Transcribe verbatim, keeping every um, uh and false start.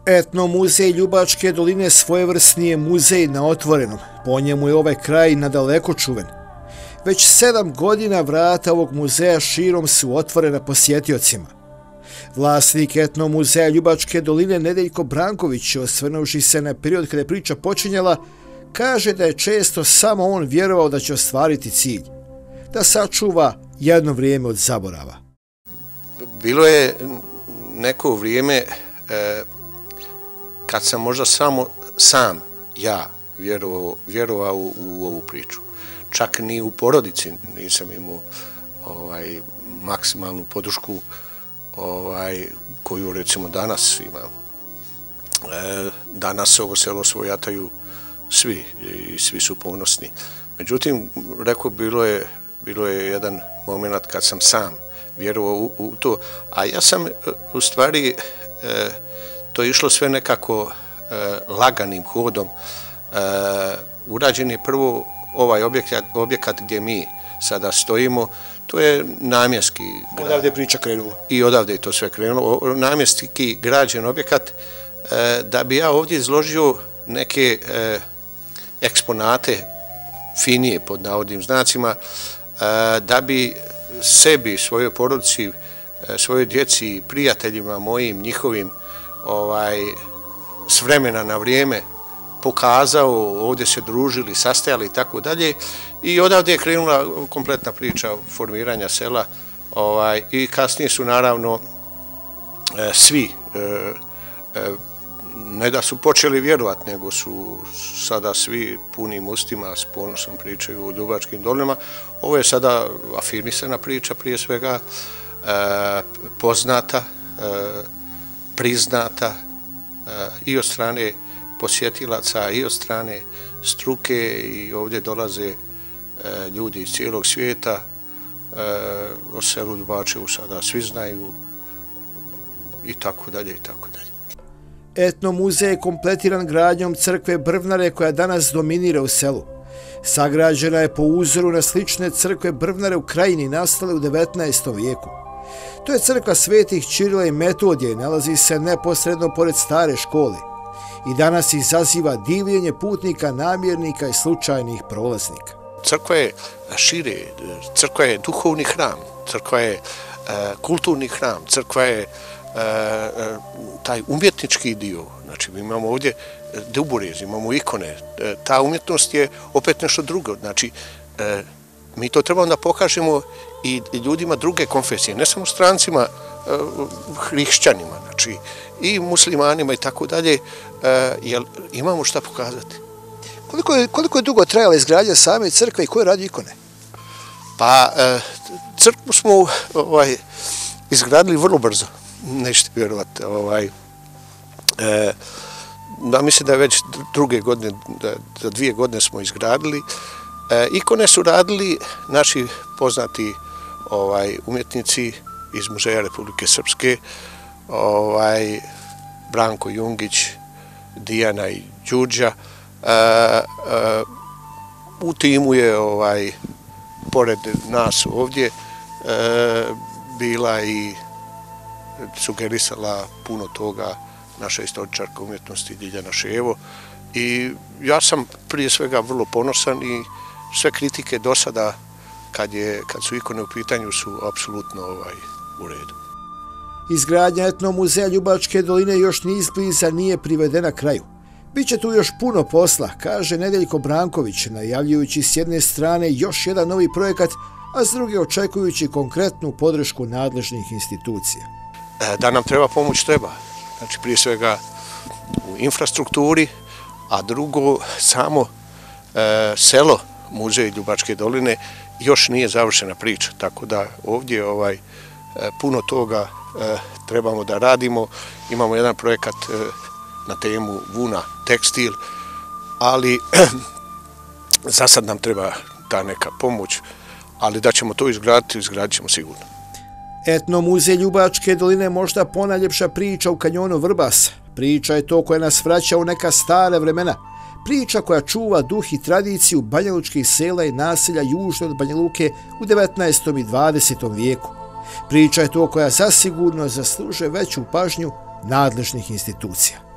Etnomuzej Ljubačke doline svojevrsni je muzej na otvorenom. Po njemu je ovaj kraj nadaleko čuven. Već sedam godina vrata ovog muzeja širom su otvorena posjetiocima. Vlasnik etnomuzeja Ljubačke doline Nedeljko Branković, osvrnuvši se na period kada je priča počinjala, kaže da je često samo on vjerovao da će ostvariti cilj, da sačuva jedno vrijeme od zaborava. Bilo je neko vrijeme e, kad sam možda samo sam ja vjerovao, vjerovao u, u ovu priču. Čak ni u porodici nisam imao ovaj, maksimalnu podršku ovaj, koju recimo danas imam. E, danas ovo selo svojataju svi i svi su ponosni. Međutim, rekao, bilo je, bilo je jedan moment kad sam sam vjerovao u, u to, a ja sam u stvari e, to je išlo sve nekako e, laganim hodom. E, urađen je prvo ovaj objekat, objekat gdje mi sada stojimo, to je namjenski. Odavde je priča krenula. I odavde je to sve krenulo. Namjenski građen objekat e, da bi ja ovdje izložio neke e, eksponate finije pod navodnim znacima, e, da bi sebi, svojoj porodici, e, svojoj djeci, prijateljima mojim, njihovim, ovaj, s vremena na vrijeme pokazao, ovdje se družili, sastajali i tako dalje. I odavde je krenula kompletna priča formiranja sela, ovaj, i kasnije su naravno e, svi, e, e, ne da su počeli vjerovati, nego su sada svi punim ustima s ponosom pričaju o Ljubačkim dolinama. Ovo je sada afirmisana priča, prije svega e, poznata, e, priznata e, i od strane posjetilaca i od strane struke, i ovdje dolaze e, ljudi iz cijelog svijeta. E, o selu Ljubačevu sada svi znaju i tako dalje i tako dalje. Etnomuzej je kompletiran gradnjom crkve Brvnare koja danas dominira u selu. Sagrađena je po uzoru na slične crkve Brvnare u Krajini nastale u devetnaestom vijeku. To je crkva svetih Ćirila i Metodija i nalazi se neposredno pored stare škole. I danas izaziva divljenje putnika, namjernika i slučajnih prolaznika. Crkva je šire, crkva je duhovni hram, crkva je e, kulturni hram, crkva je e, taj umjetnički dio. Znači, mi imamo ovdje duborez, imamo ikone. E, ta umjetnost je opet nešto drugo. Znači, e, mi to trebamo da pokažemo i ljudima druge konfesije, ne samo strancima, e, hrišćanima, znači i muslimanima i tako dalje, jer imamo šta pokazati. Koliko je, koliko je dugo trajala izgradnja same crkve i ko je radio ikone? Pa, e, crkvu smo ovaj, izgradili vrlo brzo, nećete vjerovati. Ovaj, e, da, mislim da je već druge godine, da, da dvije godine smo izgradili. E, ikone su radili naši poznati ovaj, umjetnici iz Muzeja Republike Srpske, ovaj, Branko Jungić, Dijana i Đurđa. E, e, u timu je, ovaj, pored nas ovdje, e, bila i sugerisala puno toga naša istoričarka umjetnosti Ljiljana Ševo. I ja sam prije svega vrlo ponosan i sve kritike do sada, kad, je, kad su ikone u pitanju, su apsolutno ovaj, u redu. Izgradnja etnomuzeja Ljubačke doline još ni izbliza nije privedena kraju. Biće tu još puno posla, kaže Nedeljko Branković, najavljujući s jedne strane još jedan novi projekat, a s druge očekujući konkretnu podršku nadležnih institucija. Da nam treba pomoć, treba. Znači, prije svega u infrastrukturi, a drugo samo e, selo Muzej Ljubačke doline još nije završena priča, tako da ovdje ovaj, puno toga e, trebamo da radimo. Imamo jedan projekat e, na temu vuna, tekstil, ali za sad nam treba ta neka pomoć, ali da ćemo to izgraditi, izgradit ćemo sigurno. Etnomuzej Ljubačke doline možda ponajljepša priča u kanjonu Vrbasa. Priča je to koja nas vraća u neka stara vremena. Priča koja čuva duh i tradiciju banjalučkih sela i naselja južno od Banja Luke u devetnaestom i dvadesetom vijeku. Priča je to koja zasigurno zaslužuje veću pažnju nadležnih institucija.